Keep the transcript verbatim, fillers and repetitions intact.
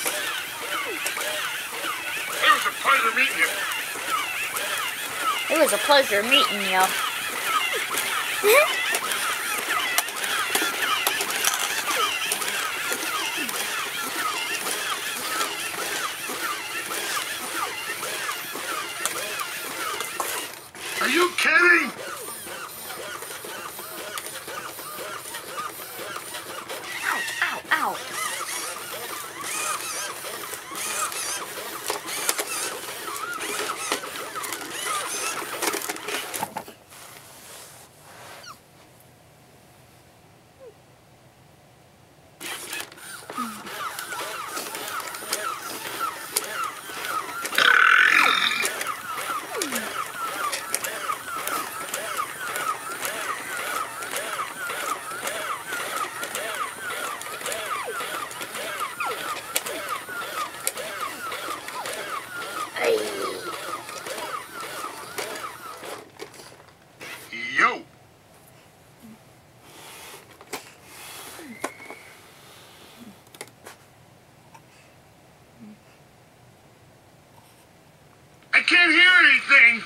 It was a pleasure meeting you. It was a pleasure meeting you. Are you kidding? Ow, ow, ow. Yo. I can't hear anything.